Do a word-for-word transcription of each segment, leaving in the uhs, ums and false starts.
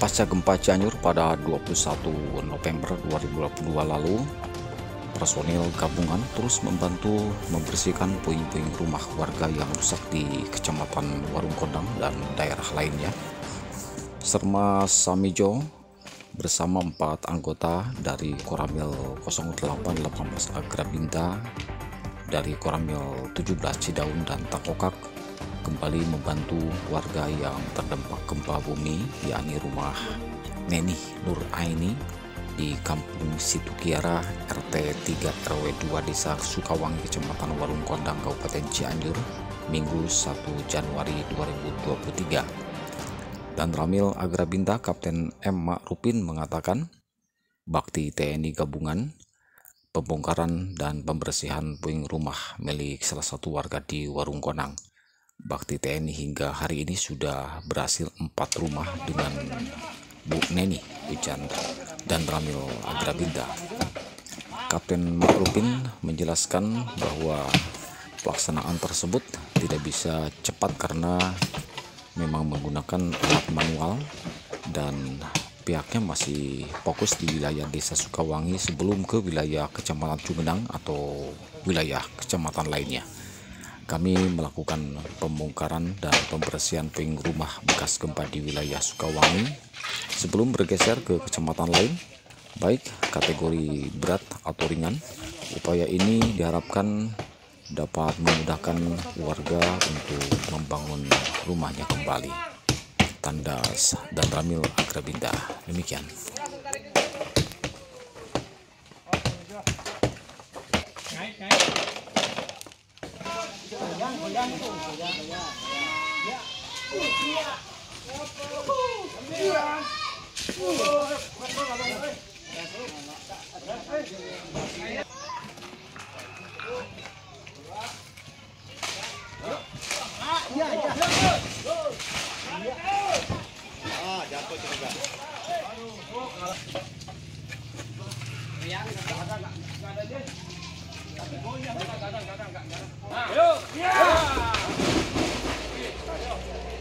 Pasca gempa Cianjur pada dua puluh satu November dua ribu dua puluh dua lalu, personil gabungan terus membantu membersihkan puing-puing rumah warga yang rusak di Kecamatan Warung Kondang dan daerah lainnya. Serma Samijo bersama empat anggota dari Koramil nol delapan delapan belas Agrabinta, dari Koramil tujuh belas Cidaun dan Takokak kembali membantu warga yang terdampak gempa bumi, yakni rumah Neni Nur Aini di Kampung Situkiara R T tiga R W dua Desa Sukawangi Kecamatan Warung Kondang Kabupaten Cianjur Minggu satu Januari dua ribu dua puluh tiga. Dan Ramil Agrabinta Kapten M. Makrupin mengatakan bakti T N I gabungan pembongkaran dan pembersihan puing rumah milik salah satu warga di Warung Kondang. Bakti T N I hingga hari ini sudah berhasil empat rumah dengan Bu Neni, ujar dan Ramil Agrabinta. Kapten Makrupin menjelaskan bahwa pelaksanaan tersebut tidak bisa cepat karena memang menggunakan alat manual dan pihaknya masih fokus di wilayah Desa Sukawangi sebelum ke wilayah Kecamatan Cumedang atau wilayah kecamatan lainnya. Kami melakukan pembongkaran dan pembersihan puing rumah bekas gempa di wilayah Sukawangi sebelum bergeser ke kecamatan lain, baik kategori berat atau ringan. Upaya ini diharapkan dapat memudahkan warga untuk membangun rumahnya kembali. Tandas dan Ramil Agrabinta. Demikian.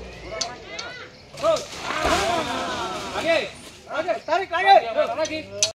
Lagi, lagi, tarik lagi, lagi.